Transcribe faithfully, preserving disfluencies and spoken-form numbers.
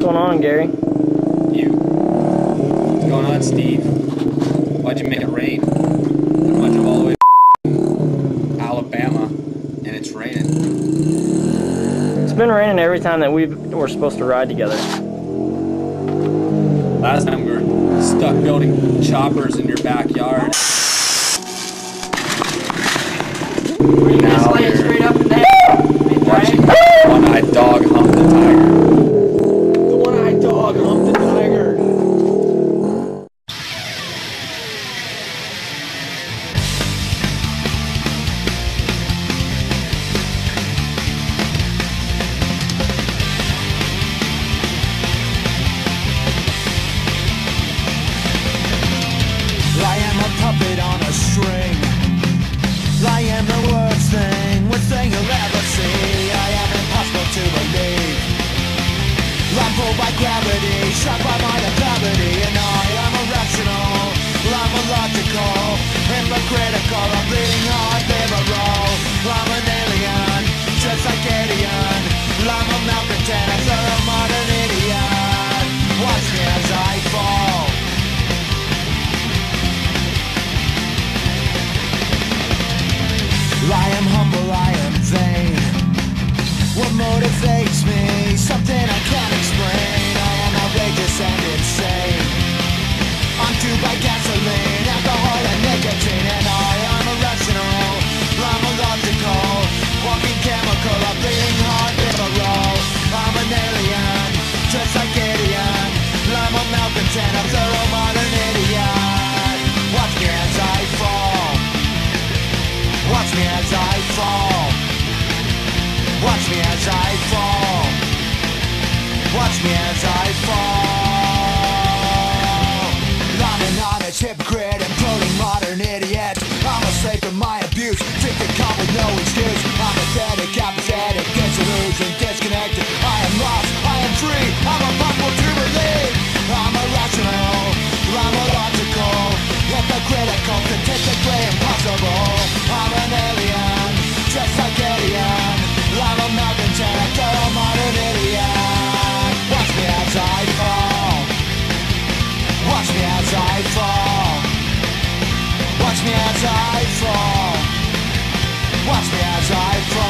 going on, Gary? You. What's going on, Steve? Why'd you make it rain? I drove all the way to Alabama, and it's raining. It's been raining every time that we were supposed to ride together. Last time we were stuck building choppers in your backyard. You Now just lay we're straight up and down. watching the one-eyed dog hump the tiger. The one-eyed dog hump the tiger. I am a puppet on a string. I am the worst thing, worst thing you'll ever see. I am impossible to believe. I'm pulled by gravity, shot by my depravity. And I am irrational, I'm illogical, hypocritical, I'm bleeding heart, liberal. I'm an alien, just like Gideon. I'm a malcontent, I'm a modern idiot. Watch me as I fall. I am humble, I am vain. What motivates me? Something I can't explain. I am outrageous and insane. I'm fueled by gasoline, alcohol and nicotine. And I am irrational, I'm illogical, walking chemical, I'm bleeding heart, liberal. I'm an alien, just like Gideon. I'm a malcontent, I'm thorough modern idiot. Watch me as I fall. Watch me as I fall. Watch me as I fall. Watch me as I fall. I'm an honest hypocrite and floating modern idiot. I'm a slave to my abuse, drinking calm with no excuse. I'm pathetic, apathetic, disillusioned, disconnected. I am lost, I am free, I'm impossible to believe. I'm irrational, I'm illogical, hypocritical, statistically impossible. I'm an alien, just like Gideon. I'm a malcontent, thorough modern idiot. Watch me as I fall. Watch me as I fall. Watch me as I fall. Watch me as I fall.